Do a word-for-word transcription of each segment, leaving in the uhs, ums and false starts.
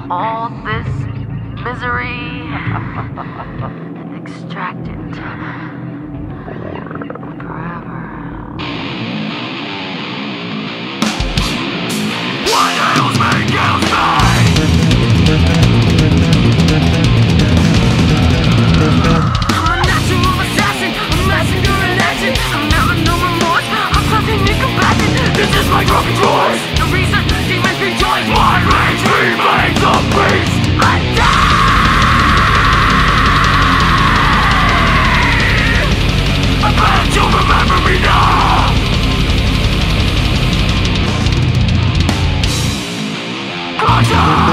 all this misery extracted forever. What ails me kills me. I'm a natural assassin, a massacre in action. I've never known remorse, I'm something in compassion. This is my broken choice. The reason demons rejoice. My rage remains a beast. I die. I bet you'll remember me now. Gotcha.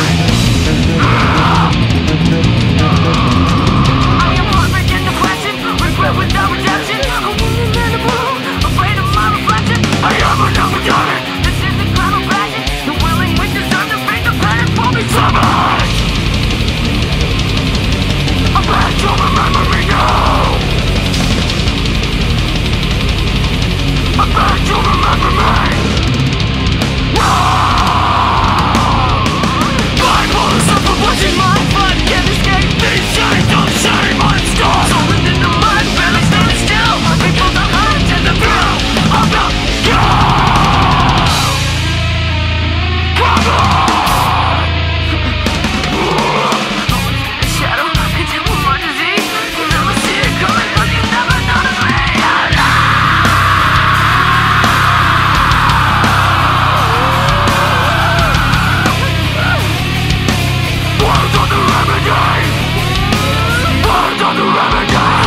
Without redemption, a woman in a blue, afraid of my reflection. I am enough done. This is the crime of passion. The willing we deserve to bring the planet for me. Savage! I bet you'll remember me now. I bet you'll remember me. No! I'm all the suffer watching my blood can't escape these chains of shame I'm stuck. Stolen in the mud, barely standing still. People the hunt and the thrill of the kill. Come on! The shadow contained with my disease. You never see it coming, cause you never notice me. Words on the remedy. Words on the remedy.